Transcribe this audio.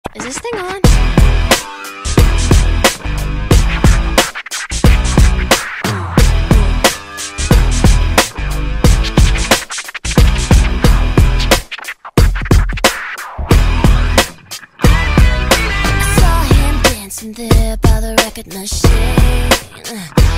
Is this thing on? I saw him dancing there by the record machine.